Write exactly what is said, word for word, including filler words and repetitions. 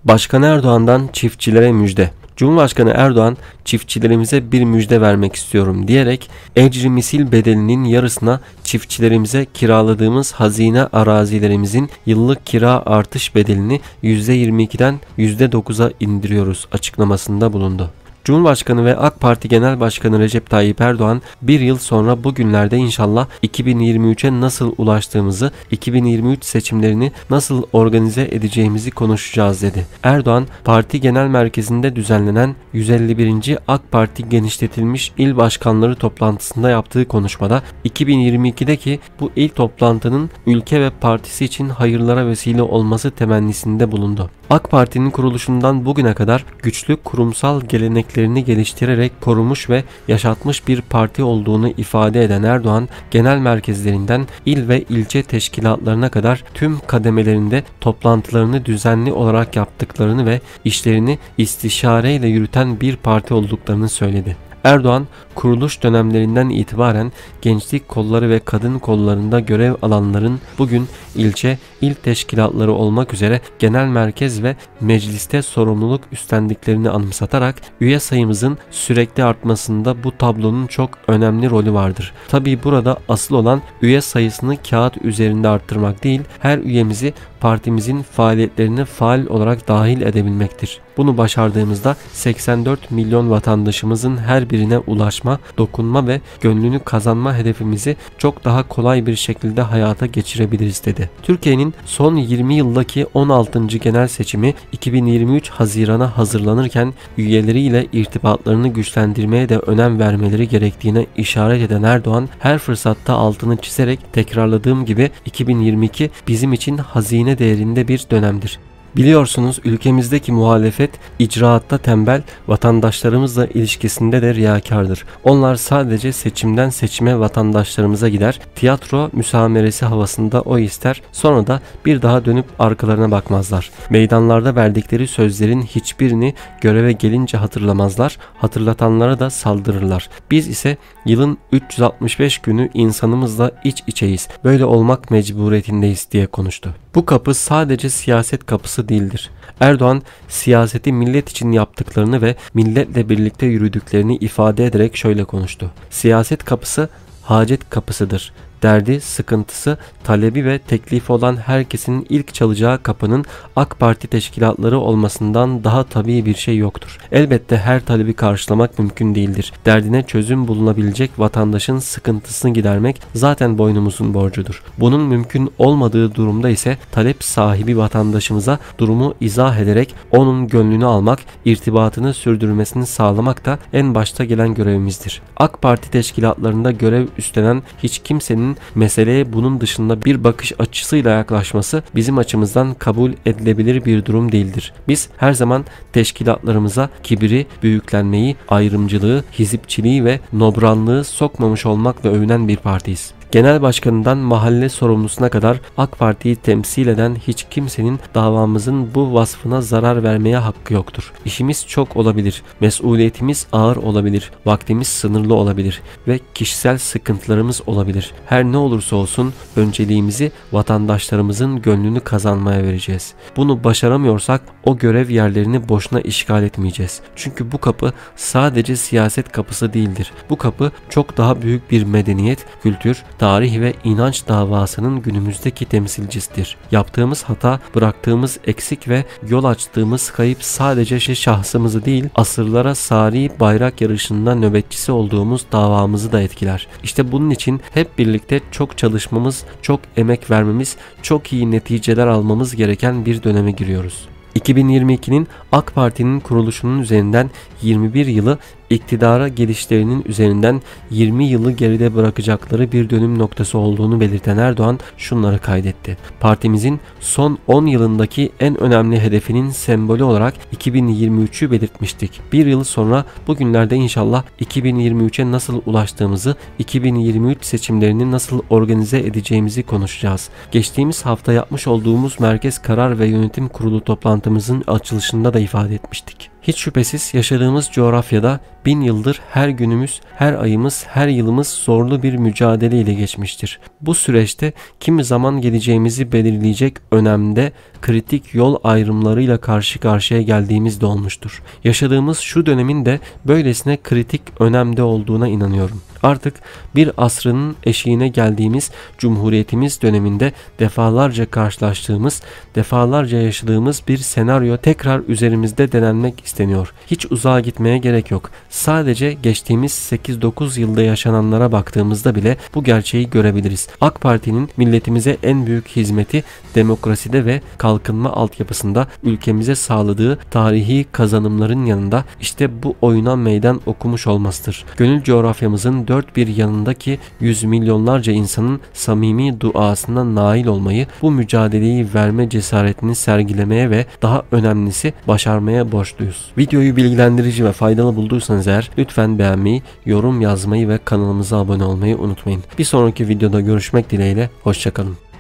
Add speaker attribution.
Speaker 1: Başkan Erdoğan'dan çiftçilere müjde. Cumhurbaşkanı Erdoğan, çiftçilerimize bir müjde vermek istiyorum diyerek ecri misil bedelinin yarısına çiftçilerimize kiraladığımız hazine arazilerimizin yıllık kira artış bedelini yüzde yirmi ikiden yüzde dokuza indiriyoruz açıklamasında bulundu. Cumhurbaşkanı ve AK Parti Genel Başkanı Recep Tayyip Erdoğan bir yıl sonra bugünlerde inşallah iki bin yirmi üçe nasıl ulaştığımızı, iki bin yirmi üç seçimlerini nasıl organize edeceğimizi konuşacağız dedi. Erdoğan, parti genel merkezinde düzenlenen yüz elli birinci AK Parti genişletilmiş il başkanları toplantısında yaptığı konuşmada iki bin yirmi ikideki bu ilk toplantının ülke ve partisi için hayırlara vesile olması temennisinde bulundu. AK Parti'nin kuruluşundan bugüne kadar güçlü kurumsal geleneklerini geliştirerek korumuş ve yaşatmış bir parti olduğunu ifade eden Erdoğan, genel merkezlerinden il ve ilçe teşkilatlarına kadar tüm kademelerinde toplantılarını düzenli olarak yaptıklarını ve işlerini istişareyle yürüten bir parti olduklarını söyledi. Erdoğan, kuruluş dönemlerinden itibaren gençlik kolları ve kadın kollarında görev alanların bugün ilçe, il teşkilatları olmak üzere genel merkez ve mecliste sorumluluk üstlendiklerini anımsatarak üye sayımızın sürekli artmasında bu tablonun çok önemli rolü vardır. Tabii burada asıl olan üye sayısını kağıt üzerinde arttırmak değil, her üyemizi partimizin faaliyetlerine faal olarak dahil edebilmektir. Bunu başardığımızda seksen dört milyon vatandaşımızın her birine ulaşma, dokunma ve gönlünü kazanma hedefimizi çok daha kolay bir şekilde hayata geçirebiliriz dedi. Türkiye'nin son yirmi yıldaki on altıncı genel seçimi iki bin yirmi üç Haziran'a hazırlanırken üyeleriyle irtibatlarını güçlendirmeye de önem vermeleri gerektiğine işaret eden Erdoğan, her fırsatta altını çizerek tekrarladığım gibi iki bin yirmi iki bizim için hazine değerinde bir dönemdir. Biliyorsunuz ülkemizdeki muhalefet icraatta tembel, vatandaşlarımızla ilişkisinde de riyakardır. Onlar sadece seçimden seçime vatandaşlarımıza gider, tiyatro müsameresi havasında o ister, sonra da bir daha dönüp arkalarına bakmazlar. Meydanlarda verdikleri sözlerin hiçbirini göreve gelince hatırlamazlar, hatırlatanlara da saldırırlar. Biz ise yılın üç yüz altmış beş günü insanımızla iç içeyiz, böyle olmak mecburiyetindeyiz diye konuştu. Bu kapı sadece siyaset kapısı değildir. Erdoğan, siyaseti millet için yaptıklarını ve milletle birlikte yürüdüklerini ifade ederek şöyle konuştu. Siyaset kapısı hacet kapısıdır. Derdi, sıkıntısı, talebi ve teklifi olan herkesin ilk çalacağı kapının AK Parti teşkilatları olmasından daha tabii bir şey yoktur. Elbette her talebi karşılamak mümkün değildir. Derdine çözüm bulunabilecek vatandaşın sıkıntısını gidermek zaten boynumuzun borcudur. Bunun mümkün olmadığı durumda ise talep sahibi vatandaşımıza durumu izah ederek onun gönlünü almak, irtibatını sürdürmesini sağlamak da en başta gelen görevimizdir. AK Parti teşkilatlarında görev üstlenen hiç kimsenin meseleye bunun dışında bir bakış açısıyla yaklaşması bizim açımızdan kabul edilebilir bir durum değildir. Biz her zaman teşkilatlarımıza kibiri, büyüklenmeyi, ayrımcılığı, hizipçiliği ve nobranlığı sokmamış olmakla övünen bir partiyiz. Genel başkanından mahalle sorumlusuna kadar AK Parti'yi temsil eden hiç kimsenin davamızın bu vasfına zarar vermeye hakkı yoktur. İşimiz çok olabilir, mesuliyetimiz ağır olabilir, vaktimiz sınırlı olabilir ve kişisel sıkıntılarımız olabilir. Her ne olursa olsun önceliğimizi vatandaşlarımızın gönlünü kazanmaya vereceğiz. Bunu başaramıyorsak o görev yerlerini boşuna işgal etmeyeceğiz. Çünkü bu kapı sadece siyaset kapısı değildir. Bu kapı çok daha büyük bir medeniyet, kültür, tarih ve inanç davasının günümüzdeki temsilcisidir. Yaptığımız hata, bıraktığımız eksik ve yol açtığımız kayıp sadece şahsımızı değil, asırlara sari bayrak yarışında nöbetçisi olduğumuz davamızı da etkiler. İşte bunun için hep birlikte çok çalışmamız, çok emek vermemiz, çok iyi neticeler almamız gereken bir döneme giriyoruz. iki bin yirmi ikinin AK Parti'nin kuruluşunun üzerinden yirmi bir yılı, iktidara gelişlerinin üzerinden yirmi yılı geride bırakacakları bir dönüm noktası olduğunu belirten Erdoğan şunları kaydetti. Partimizin son on yılındaki en önemli hedefinin sembolü olarak iki bin yirmi üçü belirtmiştik. Bir yıl sonra bugünlerde inşallah iki bin yirmi üçe nasıl ulaştığımızı, iki bin yirmi üç seçimlerini nasıl organize edeceğimizi konuşacağız. Geçtiğimiz hafta yapmış olduğumuz Merkez Karar ve Yönetim Kurulu toplantımızın açılışında da ifade etmiştik. Hiç şüphesiz yaşadığımız coğrafyada bin yıldır her günümüz, her ayımız, her yılımız zorlu bir mücadele ile geçmiştir. Bu süreçte kimi zaman geleceğimizi belirleyecek önemde kritik yol ayrımlarıyla karşı karşıya geldiğimiz de olmuştur. Yaşadığımız şu dönemin de böylesine kritik önemde olduğuna inanıyorum. Artık bir asrının eşiğine geldiğimiz Cumhuriyetimiz döneminde defalarca karşılaştığımız, defalarca yaşadığımız bir senaryo tekrar üzerimizde denenmek isteniyor. Hiç uzağa gitmeye gerek yok. Sadece geçtiğimiz sekiz dokuz yılda yaşananlara baktığımızda bile bu gerçeği görebiliriz. AK Parti'nin milletimize en büyük hizmeti demokraside ve kalkınma altyapısında ülkemize sağladığı tarihi kazanımların yanında işte bu oyuna meydan okumuş olmasıdır. Gönül coğrafyamızın dört bir yanındaki yüz milyonlarca insanın samimi duasına nail olmayı, bu mücadeleyi verme cesaretini sergilemeye ve daha önemlisi başarmaya borçluyuz. Videoyu bilgilendirici ve faydalı bulduysanız eğer lütfen beğenmeyi, yorum yazmayı ve kanalımıza abone olmayı unutmayın. Bir sonraki videoda görüşmek dileğiyle, hoşça kalın.